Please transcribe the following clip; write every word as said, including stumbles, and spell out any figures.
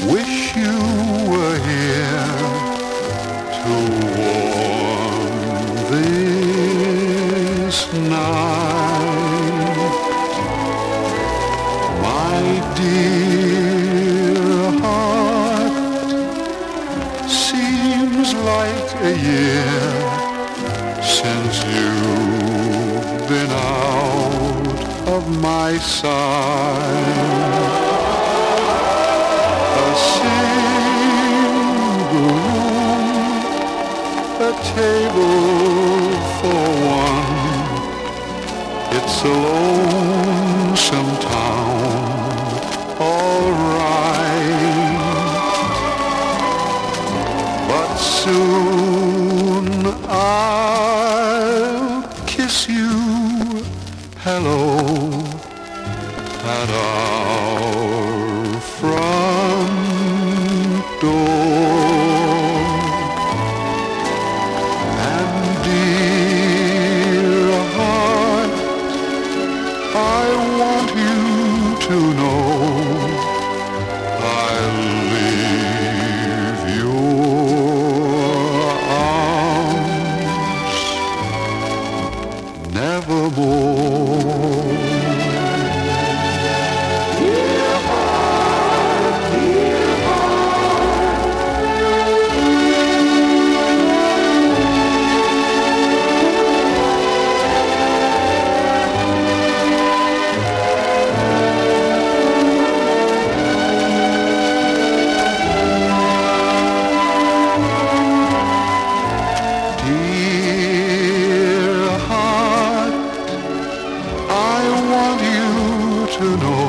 Wish you were here to warm this night. My dear heart, seems like a year since you've been out of my sight. A single room, a table for one. It's a lonesome town, all right. But soon I'll kiss you hello at our front door. And dear heart, I want you to know I'll leave your arms nevermore. Dear heart, I want you to know